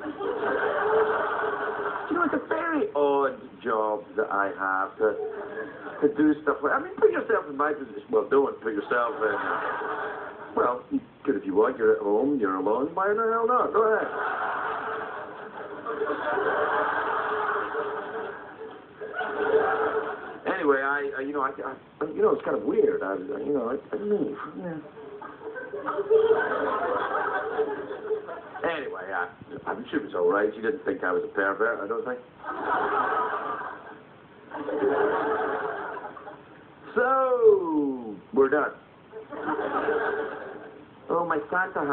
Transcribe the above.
You know, it's a very odd job that I have to do stuff like. I mean, put yourself in my position. Well, don't put yourself in. Well, you could if you want. You're at home. You're alone. Why the hell not? Go ahead. Anyway, you know, it's kind of weird. I don't know. Yeah. Anyway, I'm sure it was all right. She didn't think I was a pervert, I don't think. So, we're done. Oh, my Santa